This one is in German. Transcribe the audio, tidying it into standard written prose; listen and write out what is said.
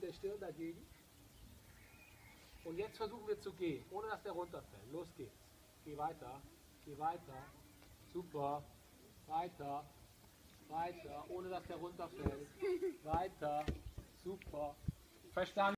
der Stirn dagegen. Und jetzt versuchen wir zu gehen, ohne dass der runterfällt. Los geht's. Geh weiter, geh weiter. Super. Weiter, weiter, ohne dass der runterfällt. Weiter. Super. Verstanden?